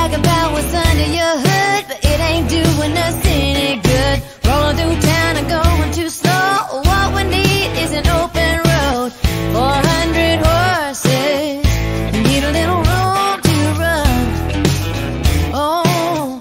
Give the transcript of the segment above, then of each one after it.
brag about what's under your hood, but it ain't doing us any good. Rolling through town and going too slow. What we need is an open road. 400 horses need a little room to run. Oh,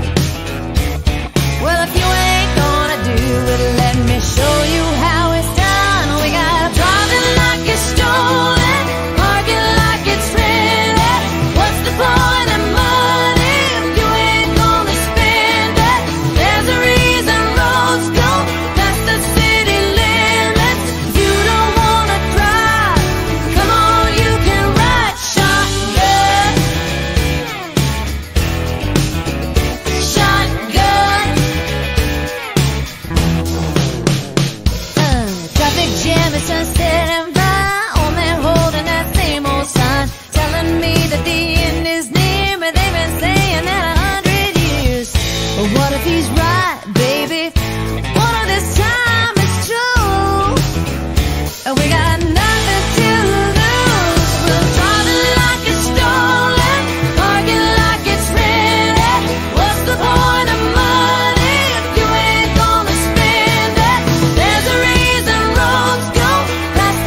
well, if you ain't gonna do it, let me show you how it's done. We got driving like it's stolen, parking like it's rented. What's the point of money if you ain't gonna spend it? There's a reason roads go past the city limits. If you don't wanna drive, come on, you can ride shotgun. Shotgun. Traffic jam at Sunset and Vine. Old man holding that same old sign, telling me that the end is near, but they've been saying that 100 years. But what if he's right, baby? What if this time it's true? And we got nothing to lose. We're driving like it's stolen, parking like it's rented. What's the point of money if you ain't gonna spend it? There's a reason roads go past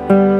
you.